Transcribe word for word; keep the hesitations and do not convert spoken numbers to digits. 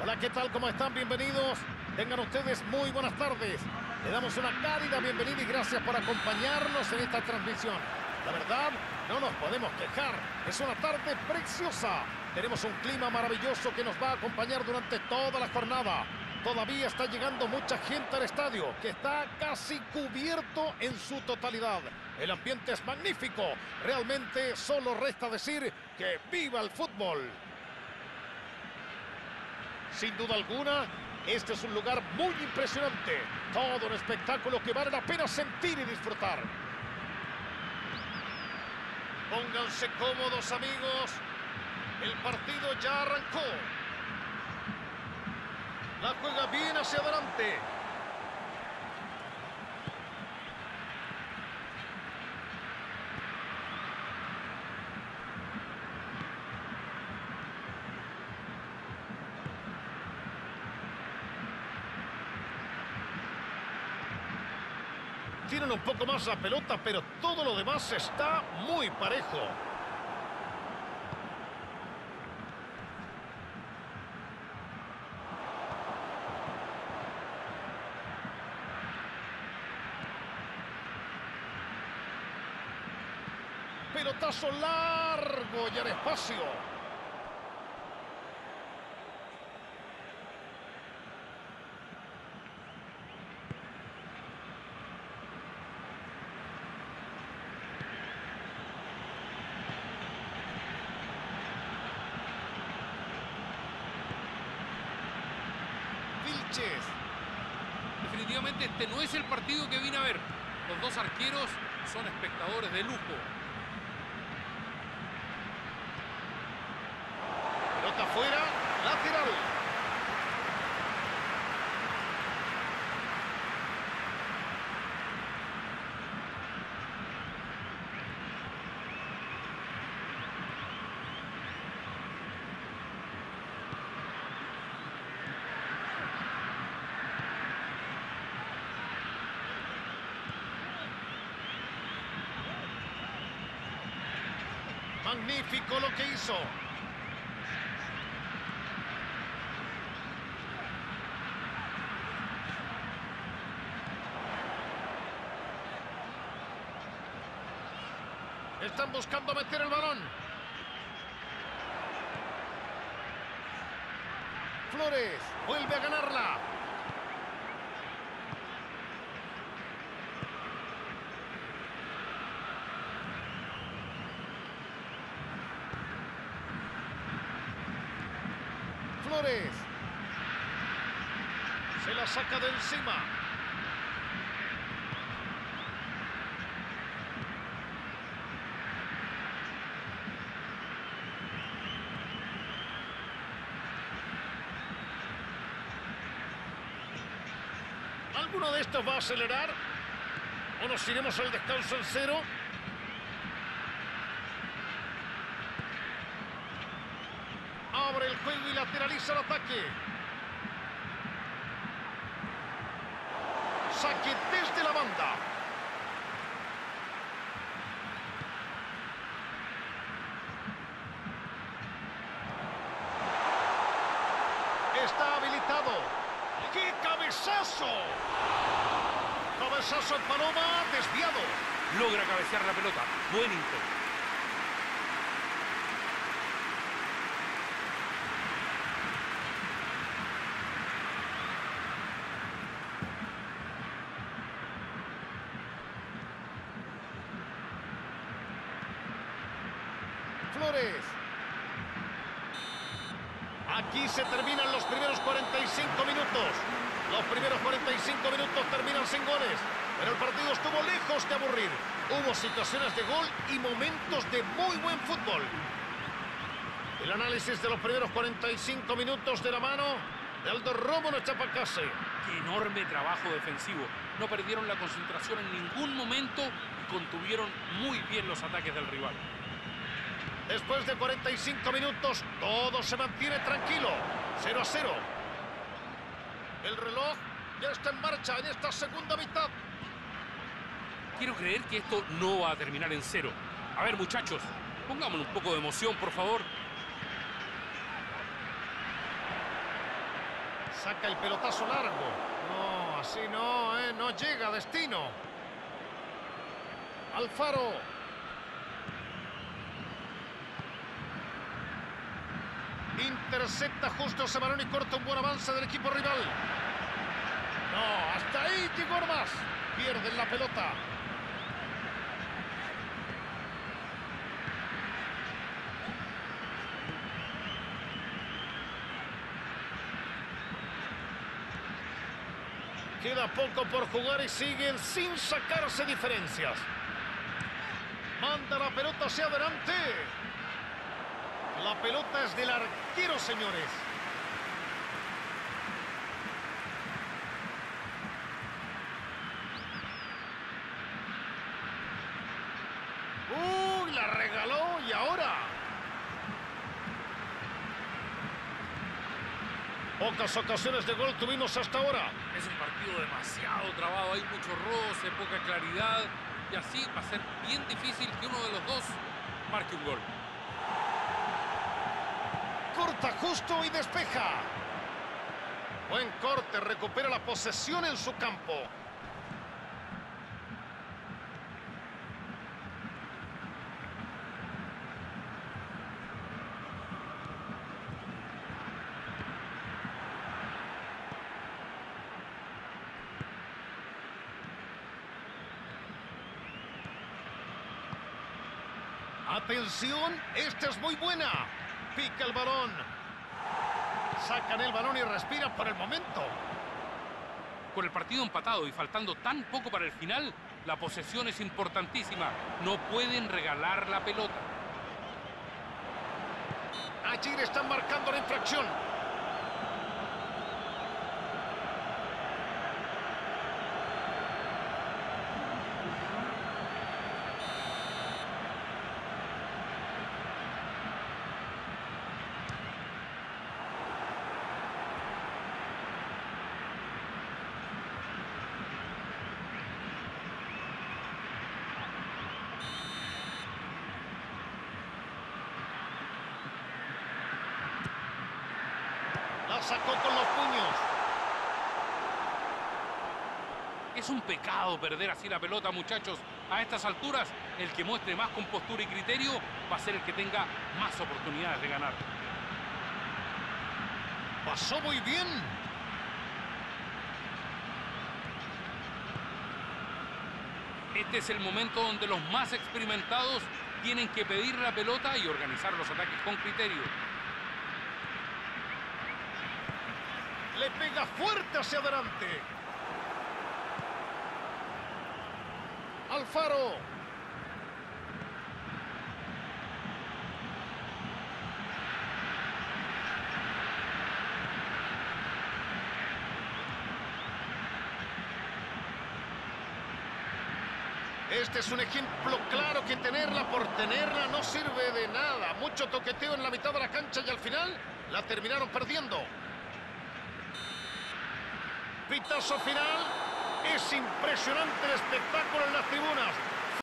Hola, ¿qué tal? ¿Cómo están? Bienvenidos. Tengan ustedes muy buenas tardes. Le damos una cálida bienvenida y gracias por acompañarnos en esta transmisión. La verdad, no nos podemos quejar. Es una tarde preciosa. Tenemos un clima maravilloso que nos va a acompañar durante toda la jornada. Todavía está llegando mucha gente al estadio, que está casi cubierto en su totalidad. El ambiente es magnífico. Realmente solo resta decir que ¡viva el fútbol! Sin duda alguna, este es un lugar muy impresionante. Todo un espectáculo que vale la pena sentir y disfrutar. Pónganse cómodos, amigos. El partido ya arrancó. La juega bien hacia adelante. Tienen un poco más la pelota, pero todo lo demás está muy parejo. Pelotazo largo y al espacio. Definitivamente este no es el partido que vine a ver. Los dos arqueros son espectadores de lujo. Pelota afuera, lateral. Magnífico lo que hizo. Están buscando meter el balón. Flores vuelve a ganarla. Flores. Se la saca de encima. ¿Alguno de estos va a acelerar? ¿O nos iremos al descanso en cero? Abre el juego y lateraliza el ataque. Saque desde la banda. Está habilitado. ¡Qué cabezazo! Cabezazo en paloma, desviado. Logra cabecear la pelota. Buen intento. Flores. Aquí se terminan los primeros cuarenta y cinco minutos. Los primeros cuarenta y cinco minutos terminan sin goles. Pero el partido estuvo lejos de aburrir. Hubo situaciones de gol y momentos de muy buen fútbol. El análisis de los primeros cuarenta y cinco minutos de la mano de Aldo Rómulo Chapacase. Qué enorme trabajo defensivo. No perdieron la concentración en ningún momento y contuvieron muy bien los ataques del rival. Después de cuarenta y cinco minutos, todo se mantiene tranquilo. cero a cero. El reloj ya está en marcha en esta segunda mitad. Quiero creer que esto no va a terminar en cero. A ver, muchachos, pongámonos un poco de emoción, por favor. Saca el pelotazo largo. No, así no, ¿eh? No llega a destino. Alfaro. Intercepta justo ese balón y corta un buen avance del equipo rival. No, hasta ahí llegó más. Pierden la pelota. Queda poco por jugar y siguen sin sacarse diferencias. Manda la pelota hacia adelante. La pelota es del arquero, señores. Uy, la regaló y ahora. Pocas ocasiones de gol tuvimos hasta ahora. Es un partido demasiado trabado, hay mucho roce, poca claridad. Y así va a ser bien difícil que uno de los dos marque un gol. Corta justo y despeja. Buen corte, recupera la posesión en su campo. Atención, esta es muy buena. Pica el balón. Sacan el balón y respiran por el momento. Con el partido empatado y faltando tan poco para el final, la posesión es importantísima. No pueden regalar la pelota. Allí le están marcando la infracción. La sacó con los puños. Es un pecado perder así la pelota, muchachos. A estas alturas, el que muestre más compostura y criterio va a ser el que tenga más oportunidades de ganar. Pasó muy bien. Este es el momento donde los más experimentados tienen que pedir la pelota y organizar los ataques con criterio. Le pega fuerte hacia adelante. Alfaro. Este es un ejemplo claro que tenerla por tenerla no sirve de nada. Mucho toqueteo en la mitad de la cancha y al final la terminaron perdiendo. Pitazo final. Es impresionante el espectáculo en las tribunas.